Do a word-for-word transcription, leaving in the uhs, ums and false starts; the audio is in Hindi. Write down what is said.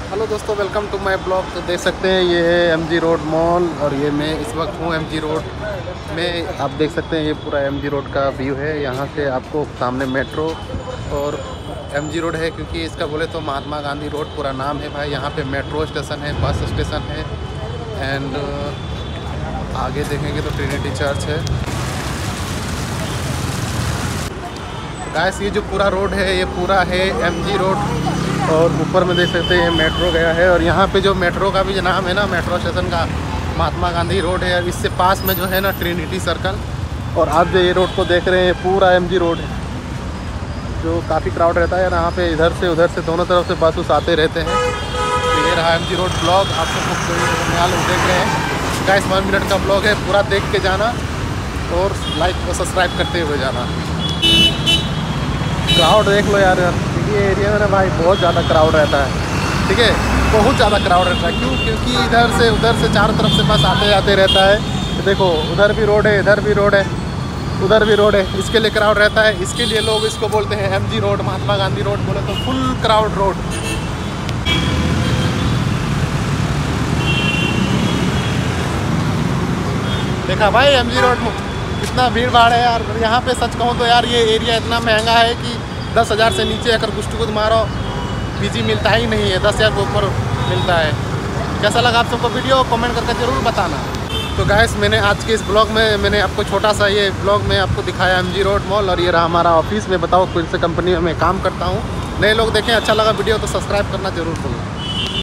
हेलो दोस्तों, वेलकम टू माय ब्लॉग। तो देख सकते हैं ये है एमजी रोड मॉल और ये मैं इस वक्त हूँ एमजी रोड में। आप देख सकते हैं ये पूरा एमजी रोड का व्यू है। यहाँ से आपको सामने मेट्रो और एमजी रोड है, क्योंकि इसका बोले तो महात्मा गांधी रोड पूरा नाम है भाई। यहाँ पे मेट्रो स्टेशन है, बस स्टेशन है एंड आगे देखेंगे तो ट्रिनिटी चर्च है। गाइस ये जो पूरा रोड है ये पूरा है एमजी रोड और ऊपर में देख सकते हैं मेट्रो गया है। और यहाँ पे जो मेट्रो का भी जो नाम है ना, मेट्रो स्टेशन का महात्मा गांधी रोड है। इससे पास में जो है ना ट्रिनिटी सर्कल। और आप जो ये रोड को देख रहे हैं पूरा एमजी रोड है, जो काफ़ी क्राउड रहता है यहाँ पे। इधर से उधर से दोनों तरफ से बस उस आते रहते हैं। तो ये रहा एमजी रोड ब्लॉग। आप सब लोग देख रहे हैं गाइस, वन मिनट का ब्लॉग है, पूरा देख के जाना और लाइक और सब्सक्राइब करते हुए जाना। क्राउड देख लो यार, ये एरिया में ना भाई बहुत ज़्यादा क्राउड रहता है, ठीक है, बहुत ज़्यादा क्राउड रहता है। क्यों? क्योंकि इधर से उधर से चारों तरफ से बस आते जाते रहता है। देखो उधर भी रोड है, इधर भी रोड है, उधर भी रोड है, इसके लिए क्राउड रहता है। इसके लिए लोग इसको बोलते हैं MG road, Mahatma Gandhi road बोले तो फुल क्राउड रोड। देखा भाई एमजी रोड में कितना भीड़ भाड़ है यार। यहाँ पे सच कहूँ तो यार ये एरिया इतना महंगा है कि दस हज़ार से नीचे अगर कुछ कुछ मारो पीजी मिलता ही नहीं है, दस हज़ार के ऊपर मिलता है। कैसा लगा आप सबको वीडियो कमेंट करके ज़रूर बताना। तो गाइस मैंने आज के इस ब्लॉग में मैंने आपको छोटा सा ये ब्लॉग में आपको दिखाया एमजी रोड मॉल। और ये रहा हमारा ऑफिस में। बताओ कौन से कंपनी में मैं काम करता हूँ। नए लोग देखें, अच्छा लगा वीडियो तो सब्सक्राइब करना जरूर भूलें।